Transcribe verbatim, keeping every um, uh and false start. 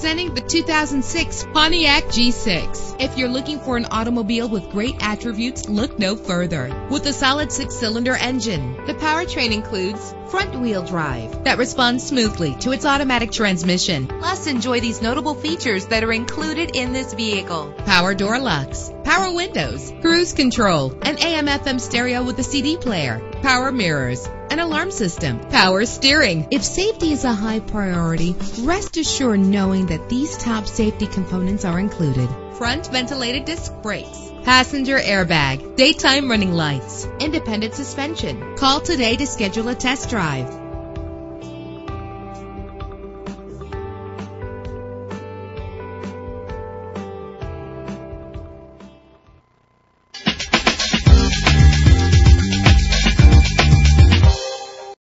Presenting the two thousand six Pontiac G six. If you're looking for an automobile with great attributes, look no further. With a solid six-cylinder engine, the powertrain includes front-wheel drive that responds smoothly to its automatic transmission. Plus, enjoy these notable features that are included in this vehicle: power door locks, power windows, cruise control, an A M F M stereo with a C D player, power mirrors, an alarm system, power steering. If safety is a high priority, rest assured knowing that these top safety components are included: front ventilated disc brakes, passenger airbag, daytime running lights, independent suspension. Call today to schedule a test drive.